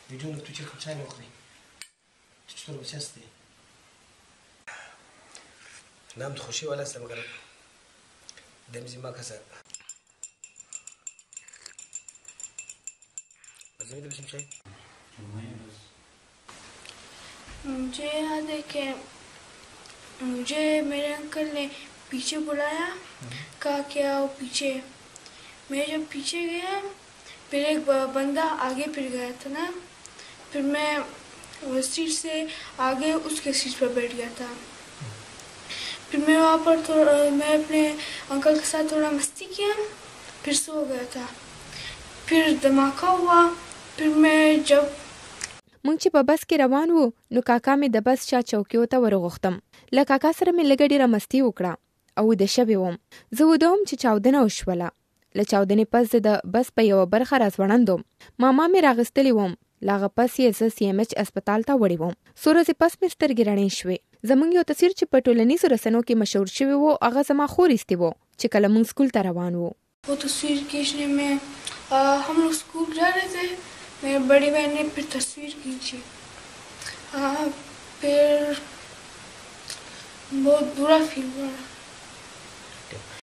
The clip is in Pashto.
بدون توجيه خمسة نقطة تشتري بسيستي نام تخشي ولا سمغرب دمزي ما كسر بزميل بسم شيء मुझे याद है कि मुझे मेरे अंकल ने पीछे बुलाया, कहा कि आओ पीछे। मैं जब पीछे गया फिर एक बंदा आगे फिर गया था ना, फिर मैं उस सीट से आगे उसके सीट पर बैठ गया था। फिर मैं वहाँ पर थोड़ा मैं अपने अंकल के साथ थोड़ा मस्ती किया, फिर सो गया था। फिर धमाका हुआ। फिर मैं जब مونږ چې په بس کې روان وو نو کاکا مې د بس چا چوکیو ته ورغوښتم. له کاکا سره مې لږه ډېره مستي وکړه او د شپې وم. زه وده وم چې چاودنه وشوله. له چاودنې پس زه د بس په یوه برخه راځوړندوم. ماما مې راغستلی وم. له هغه پس یې زه CMH اسپتال ته وړې وم. څو ورځې پس مې سترګې رڼې شوې. زموږ یو تصویر چې په ټولنیزو رسنیو کې مشهور شوی و هغه زما خور ایستې و چې کله موږ سکول ته روان وو. वो तस्वीर खींचने में हम लोग स्कूल जा रहे थे। मेरी बड़ी बहन ने फिर तस्वीर खींची। फिर बहुत बुरा फील हुआ।